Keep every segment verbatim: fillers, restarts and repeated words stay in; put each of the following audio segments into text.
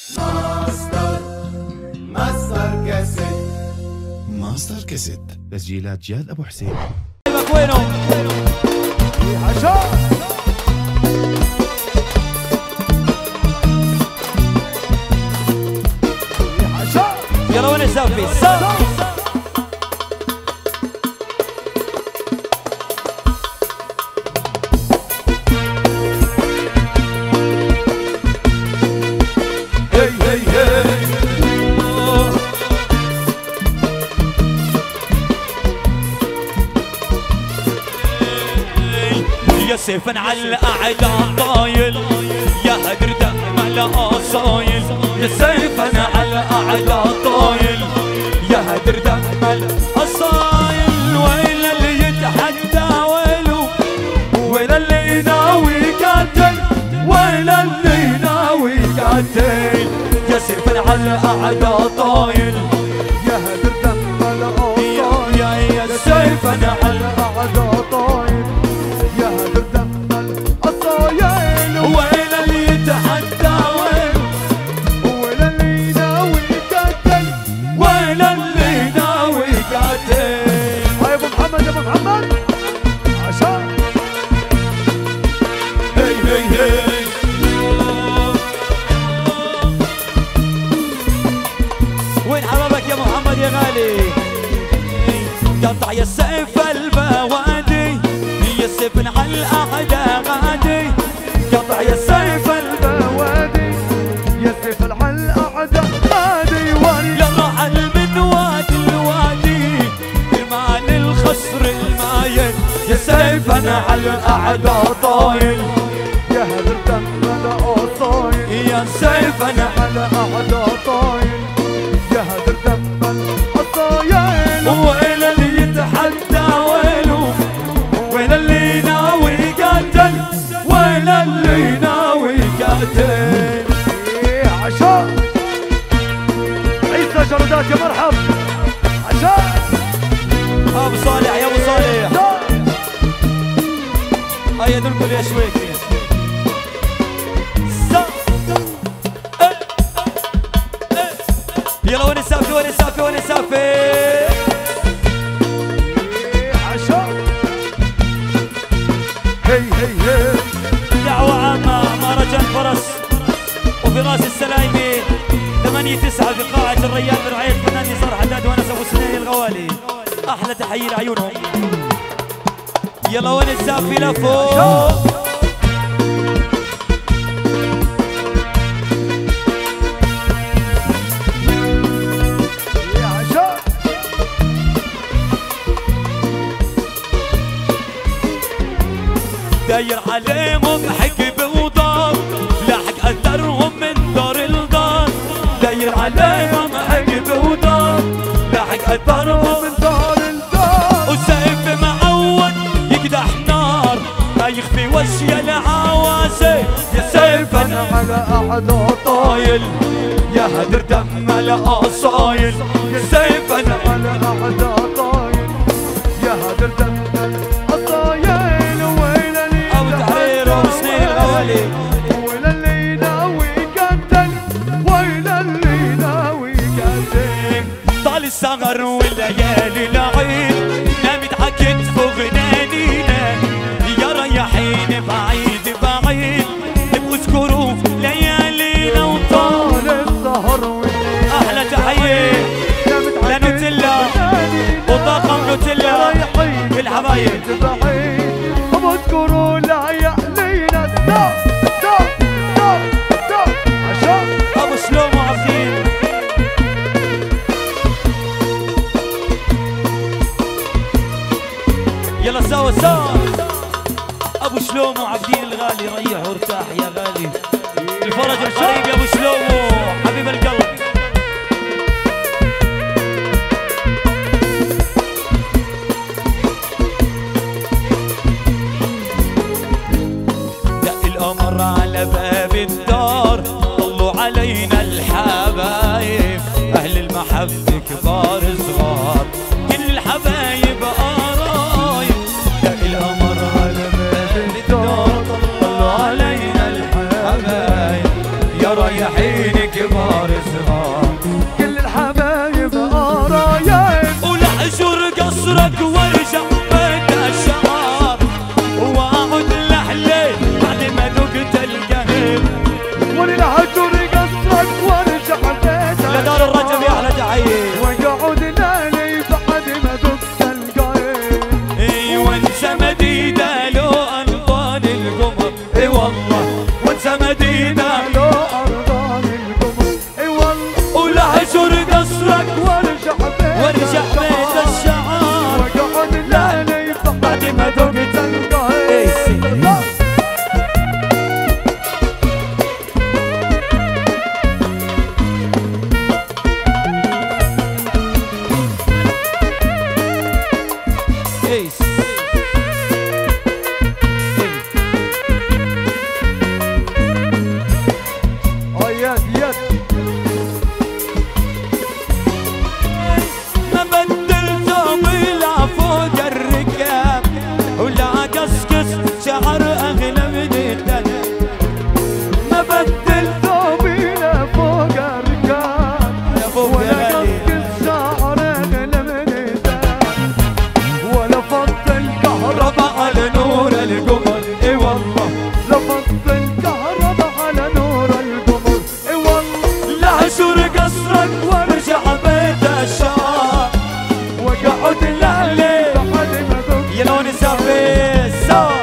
ماستر ماستر كاسيت ماستر كاسيت تسجيلات جاد ابو حسين. وينهم؟ يلا وين السالفي؟ يا سيفا على الأعداء طايل، يا هدر دم الأصايل. يا سيفا على الأعداء طايل، يا هدر دم الأصايل. ويل اللي يتحدى ويله، ويل اللي ناوي يقاتل، ويل اللي ناوي يقاتل. يا سيفا على الأعداء طايل، يا هدر دم الأصايل. يا يا سيفا على الأعداء طايل، يا هدر دم الأصايل. ويل اللي يتحدى ويله، ويل اللي ناوي يقاتل، ويل اللي ناوي يقاتل. هاي ابو محمد يا ابو محمد عشان هي هي هي. وين حبابك يا محمد يا غالي؟ قطع يا سيف البوادي، يا سيف على الأعداء غادي. قطع يا سيف البوادي، يا سيف على الأعداء غادي. واني يرحل من وادي الوادي، رمال الخصر المايل. يا سيف على الأعداء طايل، يا هدر دم الأصايل. يا سيف على الأعداء طايل، يا هدر دم الأصايل. ويل اللي يتحدى ويله، ويل اللي ناوي يقاتل، ويل اللي ناوي يقاتل. إيه عشان عيسى جردات يا مرحب عشان ابو صالح يا ابو صالح، هيا دلكم يا شويكي. يلا وين السافي وين السافي وين السافي؟ عشان هي هي هي. دعوة عامة مهرجان فرس وفي راس السلايمي ثمانية تسعة في قاعة الريان برعاية فنان نصار حداد ونس ابو سنين الغوالي. احلى تحية لعيونهم. يلا وين السافي لفوق؟ داير عليهم حقب وضار، لاحق اثرهم من دار لدار. داير عليهم حقب وضار، لاحق اثرهم من دار لدار. وسيف معود يقدح نار، ما يخفي وشي العواسي. يا سيف على أعداء طايل، يا هدر دم الأصايل. يا سيف على أعداء طايل، يا هدر دم الأصايل. ويل اللي ابو تحرير وابو سنين الغوالي. ويل اللي ناوي يقتل، ويل اللي ناوي يقتل. طال السهر والليالي العيد، نامت عكت فوق نانينا. يا ريحين بعيد بعيد، اذكروا ليالينا وطال السهر. احلى تحيه لنوتيلا وطاقم نوتيلا الحبايب. بعيد واذكروا ليالينا. ستوب ستوب ستوب ستوب عشان ابو سلومو عبدين. يلا سوا سوا ابو سلومو عبدين الغالي. ريح وارتاح يا غالي. الفرج القريب يا ابو سلومو حبيب القلب. دق القمر على باب الدار، طلوا علينا الحبايب. اهل المحبة كبار صغار، كل الحبايب قرايب. دق القمر على باب الدار، طلوا علينا الحبايب. يا رايحين كبار سينا لو أرضان القمر اي والله ولحشر قصرك وارجع بيت وارجع بيت الشعار وقعد الليل بعد ما ذقت القهر شعر أغلى من الدنيا ما بدل ثوبي لفوق الركاب ولا قصقص شعر أغلى من الدنيا ولا فض الكهرباء على نور القمر اي والله لا فض الكهرباء على نور القمر اي والله لحشر قصرك وارجع بيت الشعار وقعد الليل بعد ما ذقت يا لون الزعفير سوا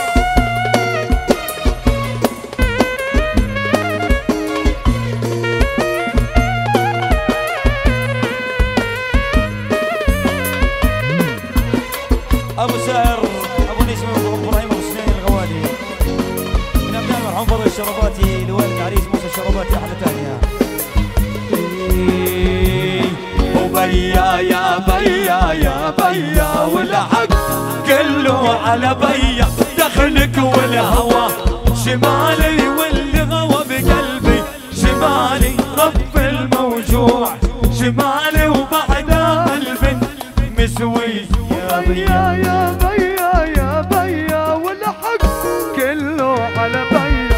ابو سائر ابو نجم ابو ابراهيم ابو سنين الغوالي من ابناء المرحوم فضل الشرباتي لوالد العريس موسى الشرباتي احلى تانية. وبيا يا بيا يا بيا والحق كله على بيا دخلك والهوى شمالي والغوى بقلبي شمالي رب الموجوع شمالي وبعدها البنت مسوي يا بيا يا بيا يا بيا والحق كله على بيا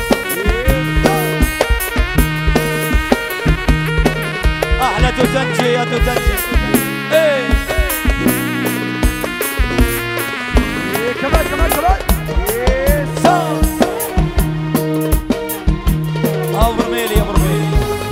احلى تتنجي يا تتنجي ايه كمان كمان كمان ابو برميلي يا برميلي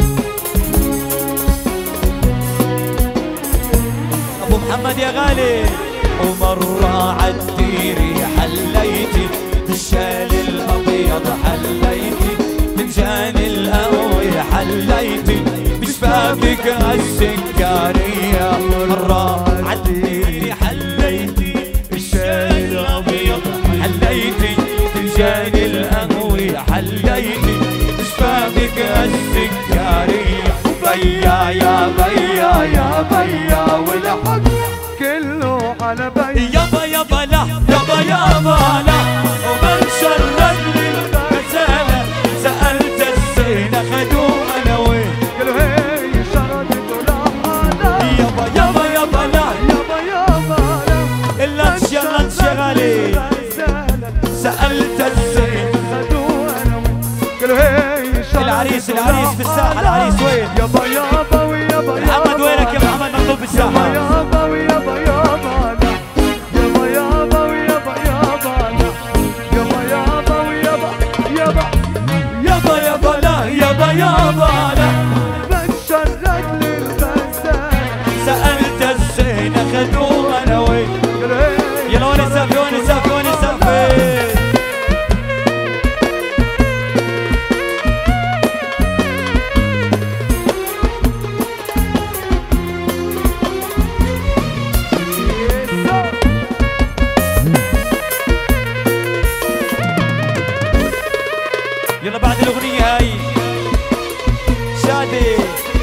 ابو محمد يا غالي ومرة عالديري حليتي بالشال الابيض حليتي فنجان القهوة حليتي بشفافك السكرية مرة عالديري حليتي بالشال الابيض حليتي فنجان القهوة حليتي بشفافك السكرية بيا يا بيا يا بيا والحق كله على بيا يابا يابا لا يابا يابا لا ومن شرد للغزالة سألت الزينة خدوه أنا وين قالوا هي شردت ولا حالة يابا يابا يابا لا يابا يابا لا إلا انشغل انشغلي سألت الزينة خدوه أنا وين قالوا هي شردت العريس العريس في الساحة العريس وين يابا يابا ويابا يابا محمد وينك يا محمد مطلوب بالساحة يابا ويابا يابا يابا يابا ويابا يابا يابا يابا ويابا يابا يابا يابا لا يابا يابا لا بتشرد للغزالة سألت الزينة خدوه أنا وين يلا وين السافي وين السافي وين السافي يلا بعد الأغنية هاي شادي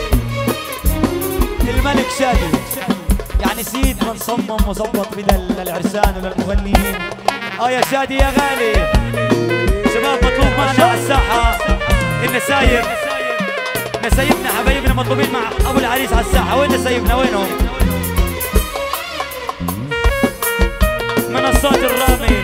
الملك شادي يعني سيد من صمم وظبط بدل للعرسان وللمغنيين. اه يا شادي يا غالي شباب مطلوب معنا على الساحة النسايب نسايبنا حبايبنا مطلوبين مع ابو العريس على الساحة. وين نسايبنا وينهم؟ منصات الرامي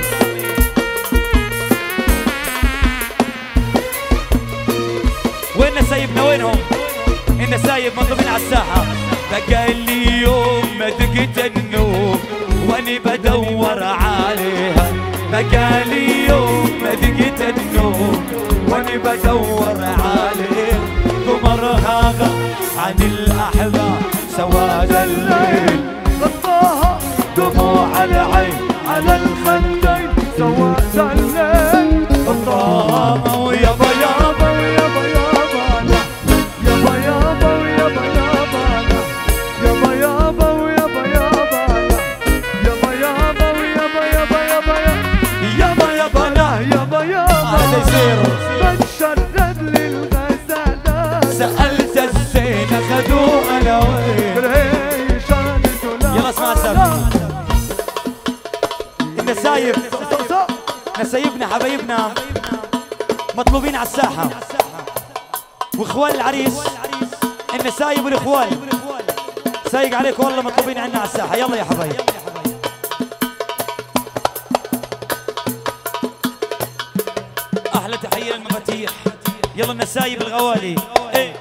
وين نسايبنا وينهم؟ النسايب مطلوبين على الساحة. بقى لي يوم ما ذقت النوم واني بدور عليها. بقى لي يوم ما ذقت النوم واني بدور عليها. قمرها عن الاحباب سواد الليل غطاها دموع العين على الخدين سواد الليل غطاها ويابا يابا حبايبنا مطلوبين على الساحة، واخوال العريس النسايب والاخوال سايق عليكم والله مطلوبين عنا على الساحة. يلا يا حبايب. احلى تحية للمفاتيح. يلا النسايب الغوالي. ايه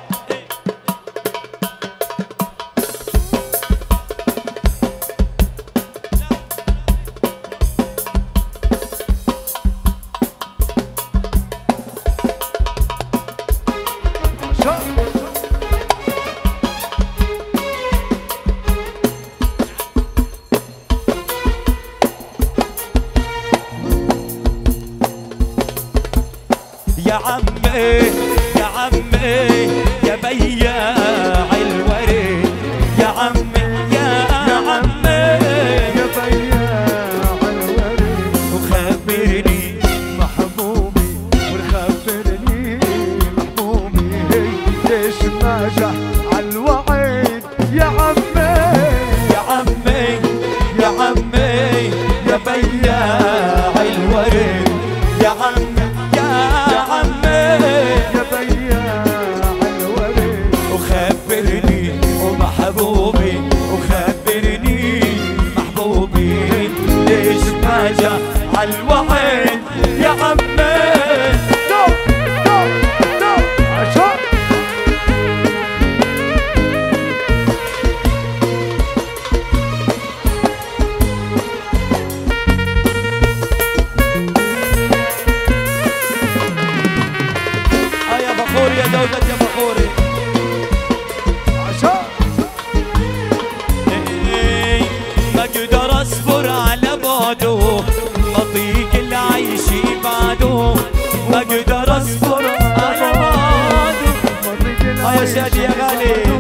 يا عمي يا عمي يا بياع الورد، يا عمي يا عمي يا بياع الورد وخبرني محبوبي وخبرني محبوبي ليش ما جه عالوعد يا عمي يا عمي يا عمي يا بياع الورد، يا عمي يا عمي يا بياع الورد وخبرني ومحبوبي وخبرني محبوبي ليش ما جا عالوعد يا عمي. دو دو دو عشان يا فخوري يا دولة يا فخوري عشان إيه، ما اقدر اصبر على بعده، اطيق العيش بعده، ما اقدر اصبر على بعده. اه يا شادي يا غالي